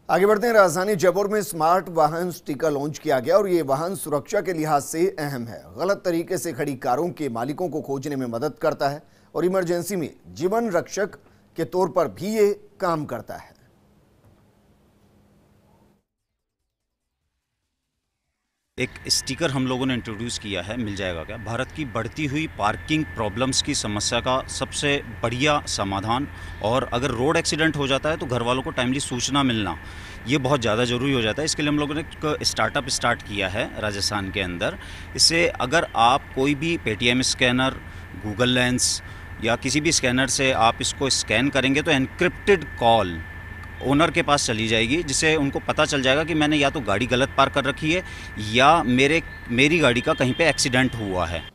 आगे बढ़ते हैं। राजधानी जयपुर में स्मार्ट वाहन स्टिकर लॉन्च किया गया और ये वाहन सुरक्षा के लिहाज से अहम है। गलत तरीके से खड़ी कारों के मालिकों को खोजने में मदद करता है और इमरजेंसी में जीवन रक्षक के तौर पर भी ये काम करता है। एक स्टिकर हम लोगों ने इंट्रोड्यूस किया है, मिल जाएगा क्या, भारत की बढ़ती हुई पार्किंग प्रॉब्लम्स की समस्या का सबसे बढ़िया समाधान। और अगर रोड एक्सीडेंट हो जाता है तो घर वालों को टाइमली सूचना मिलना ये बहुत ज़्यादा ज़रूरी हो जाता है। इसके लिए हम लोगों ने एक स्टार्टअप स्टार्ट किया है राजस्थान के अंदर। इससे अगर आप कोई भी पेटीएम स्कैनर, गूगल लेंस या किसी भी स्कैनर से आप इसको स्कैन करेंगे तो एनक्रिप्टेड कॉल ओनर के पास चली जाएगी, जिससे उनको पता चल जाएगा कि मैंने या तो गाड़ी गलत पार्क कर रखी है या मेरी गाड़ी का कहीं पे एक्सीडेंट हुआ है।